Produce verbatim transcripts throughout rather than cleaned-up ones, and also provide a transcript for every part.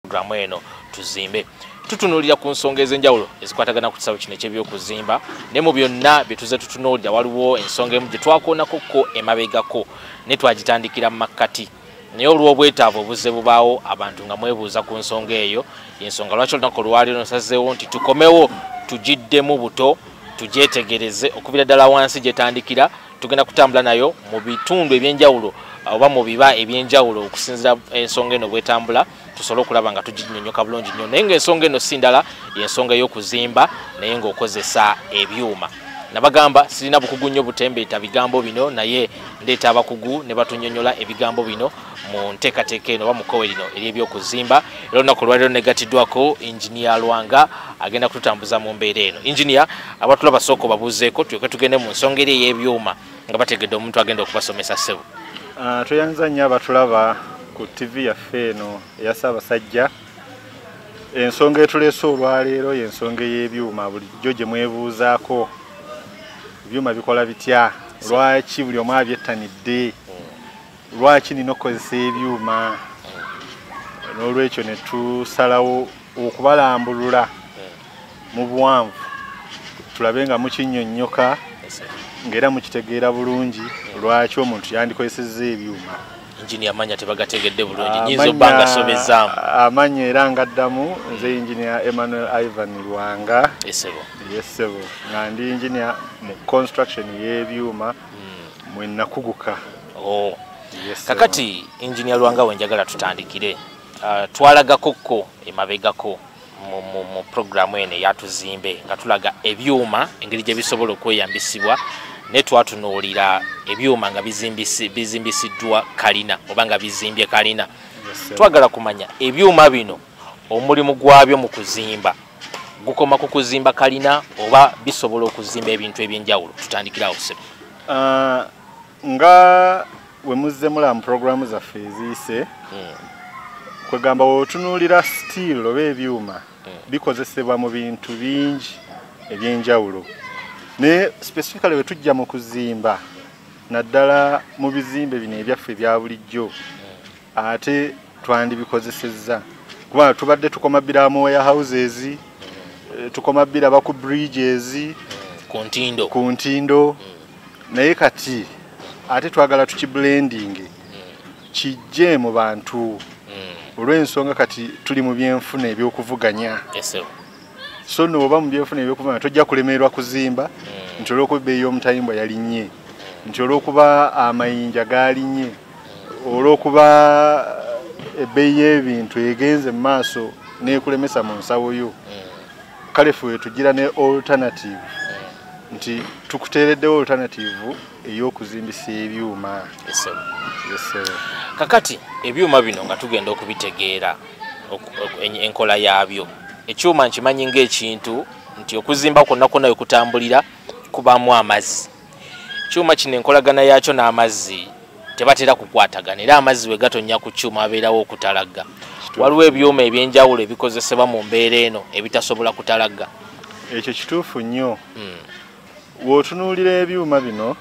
programu eno tuzimbe. Tutunuulira ku nsonga ez'enjawulo ezikwatagana ku kisawo kino eky'ebyokuzimba, ne mu byonna bye tuze tutunuulira waliwo ensonga emu gye twakoonako ko emabegako ne twagitandikira mu makkati. Naye olw'obwetaavu obuzze bubaawo abantu nga mwebuuza ku nsonga eyo, y'ensonga lwaki olunaku olwaliro nsazeewo nti tukomewo tugiddemu buto tugyetegereze okubira ddala wansi gyetandikira, tugenda kutambula nayo mu bitundu ebyenjawulo oba mu biba ebyenjawulo okusinziira ensonga eno bwetambula, tusobole okulaba nga tuginnyonnyoka bulungi nnyo. Naye ng'ensonga eno si ndala, y'ensonga y'okuzimba naye ng'okozesa ebyuma. Nabagamba sirina bukugu nnyo butembeeta bigambo bino, naye ndeeta abakugu ne batunnyonnyola ebigambo bino mu nteekateeka eno oba mu kkowe lino ery'ebyokuzimba. Era olunaku olwaliro negatiddwako Engineer Lwanga agenda kututambuza mu mbeera eno. Engineer, abatulaba sooka babuuzeeko tulyoke tugende mu nsonga eri ey'ebyuma nga bategedde omuntu agenda okubasomesa ssebo. Uh, tuyanza nnyo abatulaba ku T V yaffe eno eya Ssaabasajja. Ensonga etuleese olwaleero y'ensonga y'ebyuma. Bulijjo gye mwebuuzaako ebyuma bikola bitya, lwaki buli omu abyettanidde, lwaki nina okukozesa ebyuma. N'olwekyo ne tusalawo okubalambulula mu buwanvu tulabe nga mukinnyonnyoka ng'era mukitegeera bulungi lwaki omuntu yandikozesezza ebyuma. Engineer amanya tebagategedde bulungi, nyinza obba nga sobezaamu. Amanya era ngaddamu nze Engineer Emmanuel Ivan Lwanga. Esebo. Yesebo. Nga ndi engineer mu construction y'ebyuma mwe nakuguka. Oh. Yes, kakati Engineer Lwanga wenjagala tutandikire. Uh, twalagako ko emabegako mu, mu, mu programu eno eyatuzimbe nga tulaga ebyuma engeri gye bisobola okweyambisibwa, ne twatunuulira ebyuma nga bizimbisi, bizimbisiddwa kalina oba nga bizimbye kalina. Yes, twagala kumanya ebyuma bino omulimu gwabyo mu kuzimba gukoma ku kuzimba kalina oba bisobola okuzimba ebintu ebyenjawulo. Tutandikirawo sebo. Uh, nga we muzze mula mu programu zaffe eziise hmm. kwegamba wotunuulira steel oba ebyuma hmm. bikozesebwa mu bintu bingi ebyenjawulo, ne specifically we tujja mu kuzimba naddala mu bizimbe bino ebyaffe ebya bulijjo hmm. ate twandibikozesezza kuba tubadde tukoma bbira wire houses hmm. tukoma bbira ba ku bridges hmm. ku ntindo ku ntindo hmm. naye kati ate twagala tukiblending mm. kijje mu bantu mm. olw'ensonga kati tuli mu byenfuna ebyokuvuganya. Yes, so n'oba mu byenfuna ebyokuvuganya tojja kulemererwa kuzimba mm. nti olw'okuba ebbeeyi y'omutayimbwa yalinnye mm. nti olw'okuba amayinja gaalinnye mm. olw'okuba ebbeeyi y'ebintu egenze mu maaso n'ekulemesa mu nsawo yo mm. kale ffe tugira ne alternative mm. nti tukuteereddewo alternative ey'okuzimbisa ebyuma. Yes, yes, kakati ebyuma bino nga tugenda okubitegeera enkola yaabyo, ekyuma nkimanyi ng'ekintu nti okuzimba kwonna kwonna we kutambulira kubaamu amazzi. Ekyuma kino enkolagana yaakyo n'amazzi tebatera kukwatagana, era amazzi we gatonnya ku kyuma abeerawo okutalagga. Waliwo ebyuma ebyenjawulo ebikozesebwa mu mbeera eno ebitasobola kutalagga. Ekyo kituufu nnyo. Mm. W'otunuulira ebyuma bino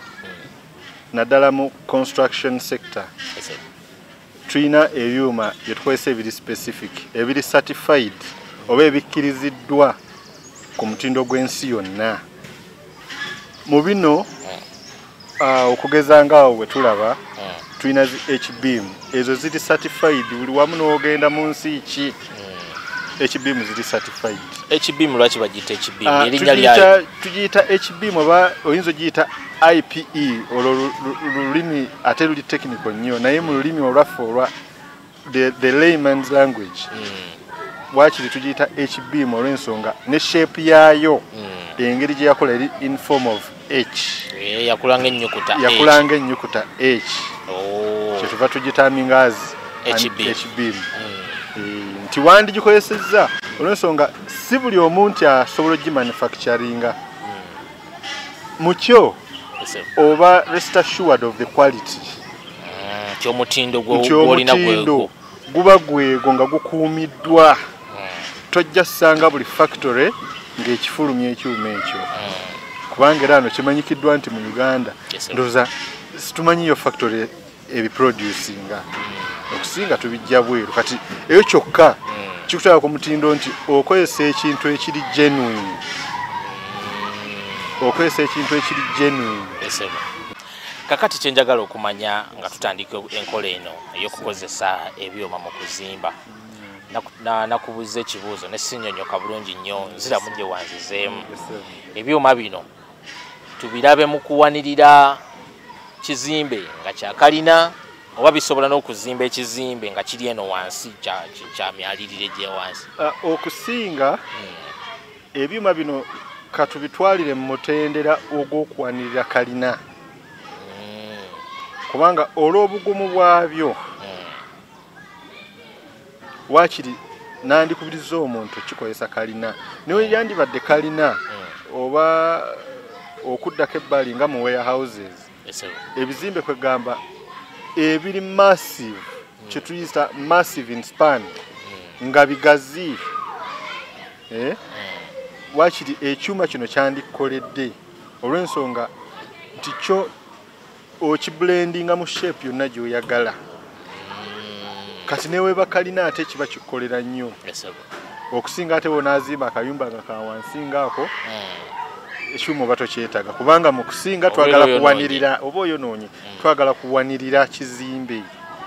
naddala mu construction sector yes, tulina ebyuma bye tukozesa ebiri specific ebiri certified oba ebikkiriziddwa ku mutindo gw'ensi yonna. Mu bino uh, okugeza ngaawo bwe tulaba tulina zi H-beam ezo ziri certified buli wamu n'ogenda mu nsi ki H-beam ziri certified. H-beam lwaki bagiyita H-beam? Uh, erinnya lyayo tugiyita H-beam oba oyinza ogiyita I P E olwo lulimi ate luli technical nnyo naye mu lulimi olwaffe olwa the, the layman's language mm. wakiri tugiyita H-beam olw'ensonga ne shape yaayo mm. engeri gye yakola eri in form of H. E, yakulanga ennyukuta H. Yakulanga ennyukuta H. Oh. Kyetuva tugitaminga as H-beam. H-beam. Mm. E, nti wandigikozesezza olw'ensonga si buli omuntu asobola ogimanufacturinga mm. mukyo oba rest assured of the quality mm, kyomutindo gwolina gwego guba gwego nga gukuumiddwa mm. tojja ssanga buli factory ng'ekifulumya ekyuma ekyo mm. kubanga era ano kimanyikiddwa nti mu Uganda yes, ndowooza situmanyiyo factory ebiproducinga mm. okusinga tubijja bweru kati eyo kyokka mm. kikutwala ku mutindo nti okozesa ekintu ekiri genuine okozesa ekintu ekiri genuine. Kakati kyenjagala okumanya nga tutandika enkola eno ey'okukozesa ebyuma mu kuzimba nakubuuza ekibuuzo ne sinnyonnyoka bulungi nnyo nziramu gye wanzizeemu. Ebyuma bino tubirabe mu kuwanirira kizimbe nga kyakalina oba bisobola n'okuzimba ekizimbe nga kiri eno wansi kya myalirire gye wansi? Okusinga ebyuma bino katubitwalire mu mutendera ogw'okuwanirira kalina kubanga olw'obugumu bwabyo wakiri nandikubiriza omuntu kikozesa kalina naye yandibadde kalina oba okuddako ebbali nga mu warehouses ebizimbe kwegamba ebiri massive kyetuyita massive in span nga bigazi eh wakiri ekyuma kino kyandikoledde olw'ensonga nti kyo okiblendinga mu shape yonna gy'oyagala kati newe bakalina ate kiba kikolera nnyo okusinga ate wonazimba akayumba nga kawansi ngaako ekyuma oba tokyetaga kubanga mu kusinga twagala kuwanirira oba oyonoonye twagala kuwanirira kizimbe.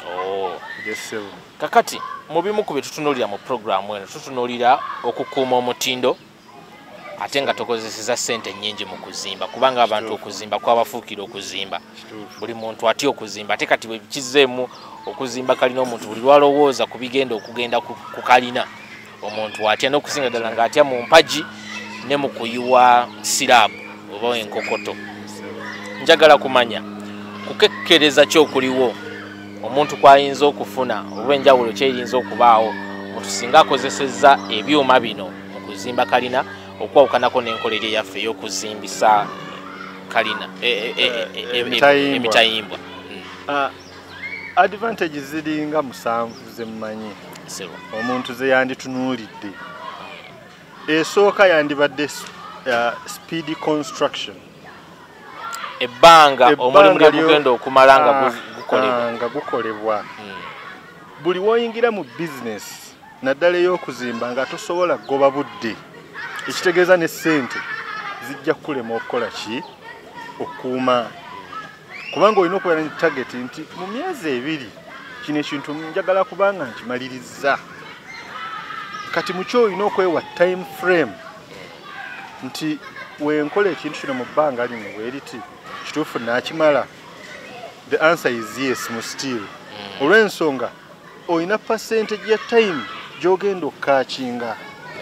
Kakati mu bimu ku bye tutunuulira mu programu eno tutunuulira okukuuma omutindo ate nga tokozeseza ssente nnyingi mu kuzimba kubanga abantu okuzimba kwabafuukira okuzimba buli muntu atya okuzimba ate kati bwe kizeemu okuzimba kalina omuntu buli lwalowooza ku bigenda okugenda ku kalina omuntu atya n'okusinga ddala ng'atya mu mpagi ne mu kuyiwa siraabu oba enkokoto. Njagala kumanya kukekkereza kyokuliwo omuntu kwayinza okufuna oba enjawulo kyeyinza okubaawo omuntu singa akozesezza ebyuma bino mu kuzimba kalina okwawukanako n'enkolero yaffe ey'okuzimbisa kalina emitayimbwa. Advantage ziringa musanvu ze mmanyi omuntu ze yanditunuulidde. Esooka yandibadde speed construction ebbanga omulimu ly'ogenda okumala nga gukolebwa buli woyingira mu business naddala ey'okuzimba nga tosobola kugoba budde ekitegeeza ne ssente zijja kukulema okukola ki okukuuma kubanga olina okubeera ne target nti mu myezi ebiri kino ekintu njagala kubanga nkimaliriza kati mu kyo olina okwewa time frame nti wenkola ekintu kino mu bbanga lino bweriti kituufu nakimala. The answer is yes mu still olw'ensonga olina percentage ya time gy'ogenda okukaakinga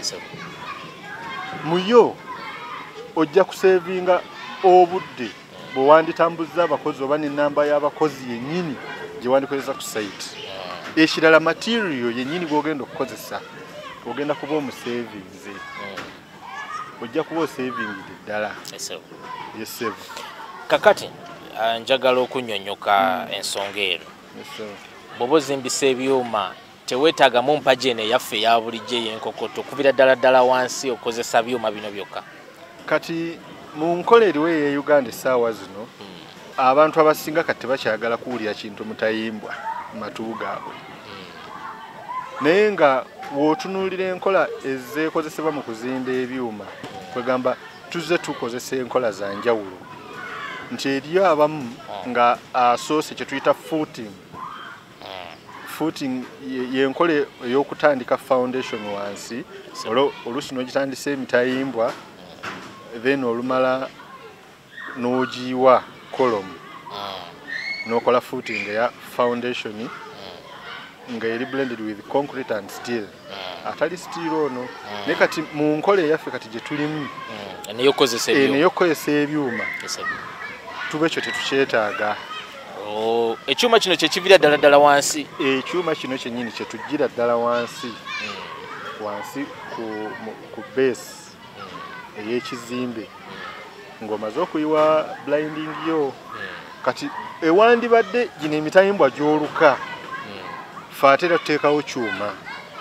muyo ojja kusevinga obudde bwe wanditambuza abakozi oba n'ennamba y'abakozi yennyini gye wandikozesa ku site. Ekirala material yennyini gw'ogenda okukozesa ogenda kuba omusevinze ojja kuba osevingidde ddala. Yes. Kakati njagala okunnyonnyoka ensonga ero bw'oba ozimbisa ebyuma teweetaagamu mpagi eno eyaffe eya bulijjo ey'enkokoto okubira ddala ddala wansi okozesa byuma bino byokka. Kati mu nkola eriwo eya Uganda essaawa zino abantu abasinga kati tebakyagala kuwulira kintu mutayimbwa mu matu gaabwe naye nga w'otunuulira enkola ezeekozesebwa mu kuzimba ebyuma kwegamba tuzze tukozesa enkola za njawulo nti eriyo abamu nga asoose kye tuyita footing footing yenkola ey'okutandika foundation wansi oluusi n'ogitandisa emitayimbwa then olumala n'ogiyiwa column n'okola footing eya foundation nga eri blended with concrete and steel atali steel ono naye kati mu nkola eyaffe kati gye tulimu neyokozesa ebyuma tuba ekyo tetukyetaaga. Ekyuma kino kyekivira ddala ddala wansi ekyuma kino kyennyini kyetujjira ddala wansi wansi ku base ey'ekizimbe ng'omaze okuyiwa blinding yo kati ewandibadde gino emitayimbwa gy'oluka fe ate era tuteekawo kyuma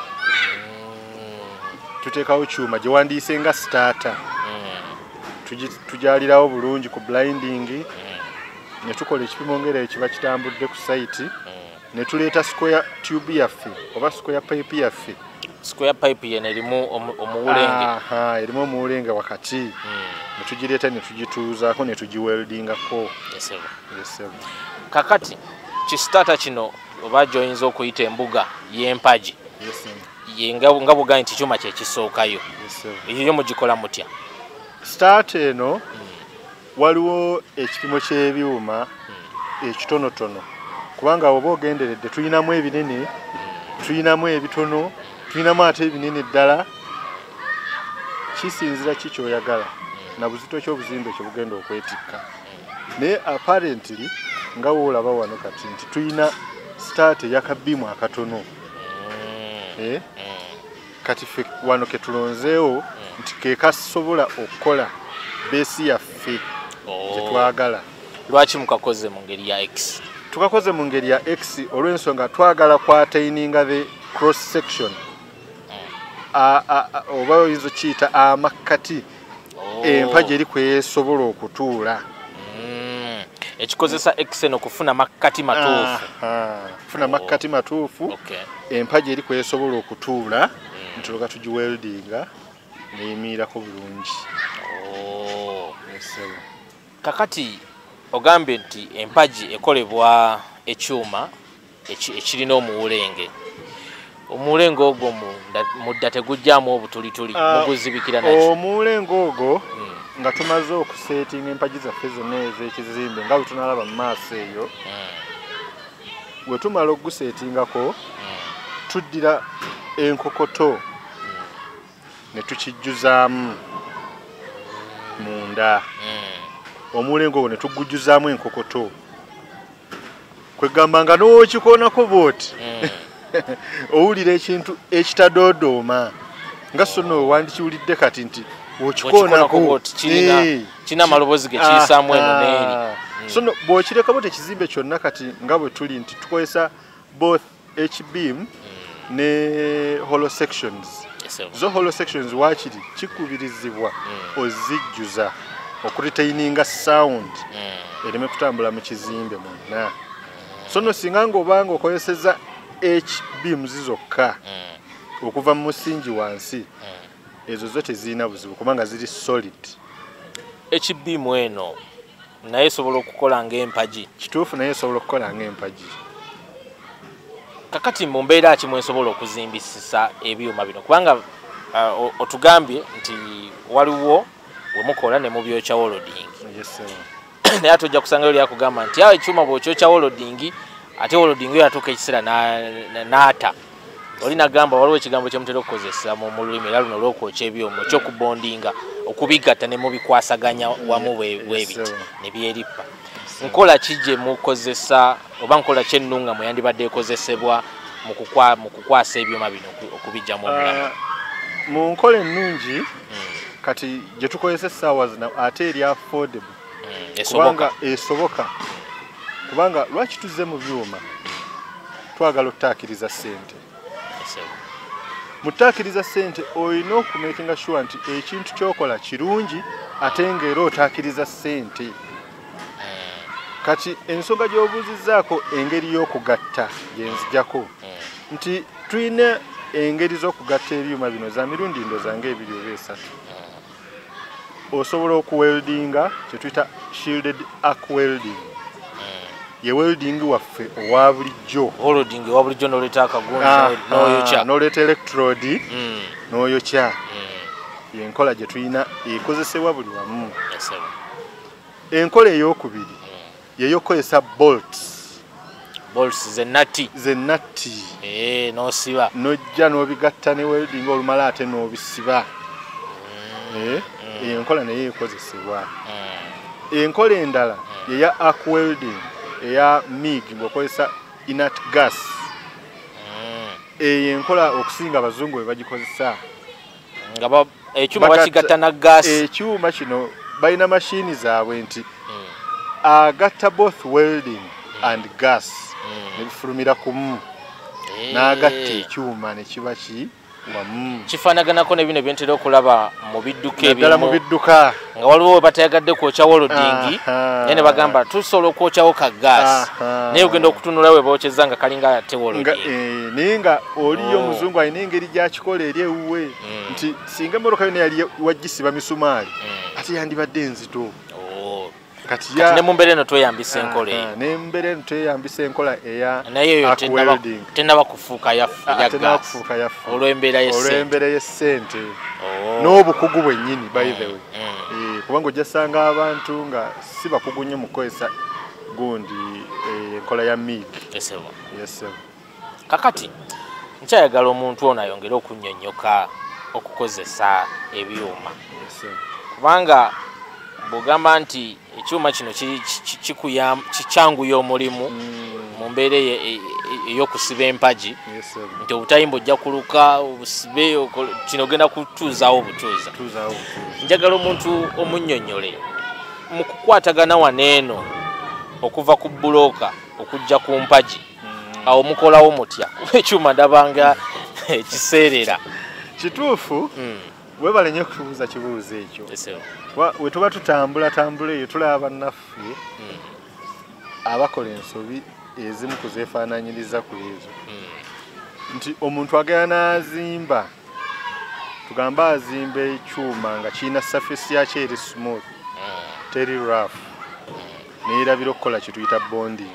tuteekawo kyuma gye wandiise nga starter tujalirawo bulungi ku blinding ne tukola ekipimo ngera ekiba kitambudde ku site ne tuleeta square tube yaffe oba square pipe yaffe square pipe yene erimu omuwulenge aha erimu omuwulenge wakati mm. Netugireeta netugituuzaako netugiweldingako yes yes kakati ki starter kino oba joyinza okuyita embuga y'empagi yes yenga nga buga nti kyuma kye kisookayo yes iyo mugikola mutya starter eno mm. waliwo ekipimo ky'ebyuma mm. ekitonotono kubanga oba ogenderedde tulinamu ebinene mm. tulinamu ebitono tulinamu ate ebinene ddala kisinzira kikyoyagala mm. na buzito ky'obuzimbe kye bugenda okwetikka mm. naye apparently nga woolaba wano kati nti tulina start eyakabimu akatono mm. eh? mm. kati fe wano ketulonzeewo mm. nti kekasobola okukola beesi yaffe oh. tetwagala lwaki mukakoze mu ngeri ya X tukakoze mu ngeri ya X olw'ensonga twagala kwataininga the cross section mm. oba oyinza kiyita amakkati oh. empagi eri kwesobola okutuula mm. ekikozesa X eno kufuna makkati matuufu kufuna oh. makkati matuufu okay. empagi eri kwesobola okutuula mm. ntuloka tugiweldinga neyimiirako bulungi oh. yes, kakati ogambe nti empagi ekolebwa ekyuma ekirina omuwulenge omuwulenge ogwo mudda tegujjaamu obutulituli uh, muguzibikira nakyo omuwulenge ogwo mm. nga tumaze okusetinga empagi zaffe zonna ez'ekizimbe nga bwe tunalaba mu maaso eyo mm. we tumala okugusetingako mm. tuddira enkokoto mm. ne tukijjuzaamu munda mm. omuwulenge ogwo ne tugujjuzaamu enkokoto kwegamba nga n'okikoonako bwoti mm. owulira ekintu ekitadoodooma nga so no wandikiwulidde kati nti okikoonako kina amalobozi ge kiyisaamu eno n'eri mm. so no bw'okirekamu tekizimbe kyonna kati nga bwe tuli nti tukozesa both H-beam mm. ne hollow sections yes, zo hollow sections waakiri kikubirizibwa mm. ozijjuza okuritaininga sound mm. ereme kutambula mu kizimbe mwonna mm. so no singa ng'obanga okozeseza H-beams zokka mm. okuva mu musingi wansi mm. ezo zo tezirina buzibu kubanga ziri solid H-beam eno naye esobola okukola ng'empagi kituufu naye esobola okukola ng'empagi kakati mu mbeera ki mwesobola okuzimbisisa ebyuma bino kubanga uh, otugambye nti waliwo wemukola ne mubyokya welding yes, naye ate ojja kusangayo lyakugamba nti awo ekyuma bw'okyokya welding ate welding yo yatuuka ekiseera n'ata oli nagamba waliwo ekigambo kyemutera okukozesa mu lulimi era luno olw'okwokya ebyuma ekyokubondinga okubigatta ne mubikwasaganya wamu bwebiti ne byerippa nkola ki gye mukozesa oba nkola ki ennunga mwe yandibadde ekozesebwa mu kukwasa ebyuma bino okubijjamu omulamu mu nkola ennungi mm. kati gye tukozesa essaawa zino ate eri affordable mm. kubanga esoboka kubanga lwaki tuzze mu byuma twagala ottaakiriza ssente mu ttaakiriza ssente olina okumakinga sure nti ekintu kyokola kirungi ate ng'era ottaakiriza ssente kati ensonga gy'obuuzizzaako engeri y'okugatta gyenzijjako nti tulina engeri z'okugatta ebyuma bino za mirundi ndozange ebiri oba esatu osobola okuweldinga kyetuyita shielded arc welding ye welding waffe owa bulijjo welding owa bulijjo n'oleeta akagundi n'oyokya n'oleeta electrode mm. n'oyokya mm. yenkola gye tulina ekozesebwa buli wamu yes, enkola ey'okubiri mm. yeyokozesa bolts bolts ze nati ze nati eh n'osiba n'ojja n'obigatta ne welding olumala ate n'obisiba mm. eh mm. enkola naye ekozesebwa mm. enkola endala mm. yeya arc welding eya mig ng'okozesa inert gas mm. eyo enkola okusinga abazungu bwe bagikozesa nga ekyuma bakigatta na gas ekyuma kino balina mashini zaabwe nti mm. agatta both welding mm. and gas mm. nebifulumira kumu hey. N'agatta ekyuma ne kiba ki wamu kifaanaganako ne bino byentera okulaba mu bidduka ebimu mu bidduka nga waliwo we batayagadde kwokyawo olodingi naye ne bagamba tusobola okwokyawo ka gaasi naye ogenda okutunula we bookyeza nga kalinga atewo olodingi naye nga oliyo omuzungu alina engeri gyakikola eri ewuwe nti singa emmotoka yona yali wagisiba misumaali ate yandibadde enzito kati ne mu mbeera eno tweyambisa enkola eyo ne mu mbeera eno tweyambisa enkola eya naye eyo tennaba kufuuka ya gaasi olw'embeera y'essente n'obukugu bwennyini by the way kubanga ojja sanga abantu nga si bakugu nnyo mu kukozesa gundi enkola ya mig. Kakati nkyayagala omuntu ono ayongere okunnyonnyoka okukozesa ebyuma kubanga bw'ogamba nti ekyuma kino kikyanguya omulimu mu mbeera ey'okusiba empagi nti obutayimba ojja kuluka obusibe kino ogenda kutuuzaawo obutuuza. Njagala omuntu omunnyonnyole mu kukwatagana waneeno okuva ku bbulooka okujja ku mpagi awo mukolawo mutya kuba ekyuma ndabanga ekiseerera kituufu webale nnyo okutubuuza kibuuzo ekyo we tuba tutambula tambula eyo tulaba bannaffe abakola ensobi ezimu kuzeefaananyiriza ku ezo nti omuntu agenda n'azimba tugamba azimba ekyuma nga kirina surface yakyo eri smooth teri rough neerabira okukola kituyita bonding.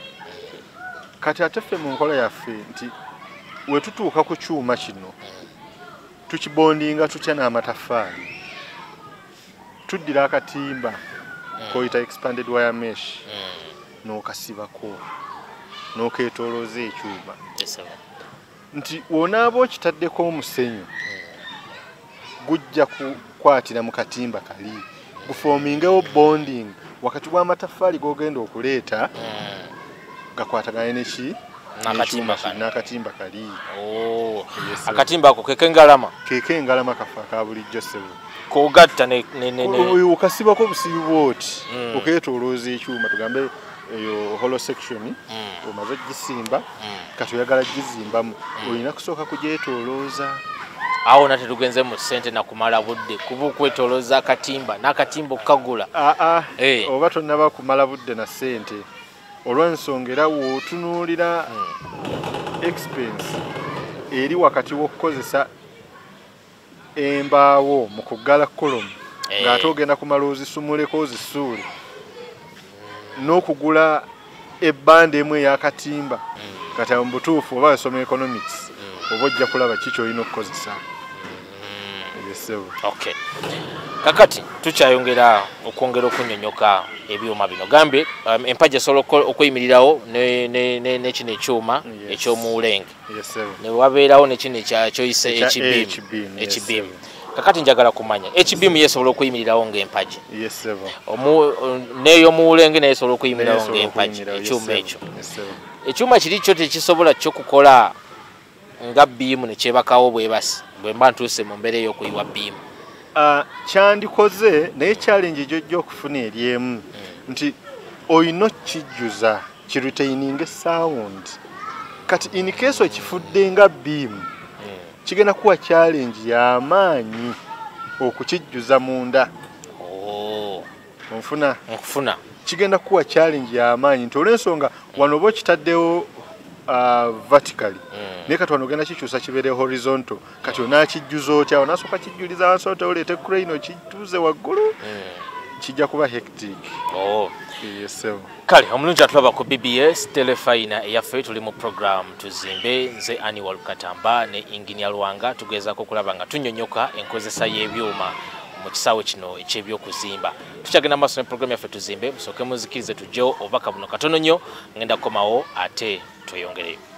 Kati ate ffe mu nkola yaffe nti we tutuuka ku kyuma kino tukibondinga tutya n'amataffaali tuddira akatimba koyita expanded wire mesh n'okasibako n'okeetoolooza ekyuma nti wonaaba okitaddeko omusenyu gujja kukwatira mu katimba kali gufoomingewo bonding wakati w'amataffaali g'ogenda okuleeta gakwatagane neki n'akatimba kali. Akatimba ako keke engalama keke engalama kafa ka bulijjo ssebo kogatta okasibako obusibi bwoti okeetoolooza ekyuma tugambe eyo hollow section omaze ogisimba kati oyagala gizimbamu olina kusooka kugyetoolooza. Awo nate tugenze mu ssente nakumala budde kuba okwetoolooza akatimba n'akatimba okukagula oba tonnaba kumala budde na ssente olw'ensonga era wootunuulira expense eri wakati w'okukozesa embaawo mu kuggala kolomu ng'ate ogenda kumala ozisumuleko ozisuule n'okugula ebbanda emu ey'akatimba kati mu butuufu oba osoma economics oba ojja kulaba ki ky'olina okukozesa. Okay. Kakati tukyayongera okwongera okunnyonnyoka ebyuma bino gambe um, empagi esobola okuyimirirawo nekino ekyuma ekyomuwulenge ne wabeerawo nekino kyoyise ekibiimu. Kakati njagala kumanya ekibiimu yesobola okuyimirirawo ng'empagi n'ey'omuwulenge naye esobola okuyimirirawo ng'empagi ekyuma ekyo. Ekyuma kiri kyo tekisobola kyokukola nga biimu nekyebakawo bwebasi bwe mba ntuuse mu mbeera ey'okuyiwa biimu. Kyandikoze naye challenge gy'ojja okufuna eri emu nti olina okijjuza kiretaininga sound kati in case okifudde nga biimu kigenda kuwa challenge y'amaanyi okukijjuza munda onfuna nkufuna kigenda kuwa challenge y'amaanyi nti olw'ensonga wano oba okitaddewo vertically naye kati wano ogenda kikyusa kibeere horizontal kati onaakijjuza otya onasooka kijjuliza wansi ote oleete crane okituuze waggulu kijja kuba hectic. Kale omulungi atulaba ku B B S telefayina eyaffe tuli mu program tuzimbe nze Annual Katamba ne Engineer Lwanga tugezaako okulaba nga tunnyonnyoka enkozesa y'ebyuma mu kisaawe kino eky'ebyokuzimba. Tukyagenda maaso ne program yaffe tuzimbe musooke muzikirize tujjewo obubaka buno katono nnyo ngenda kukomawo ate tweyongereyo.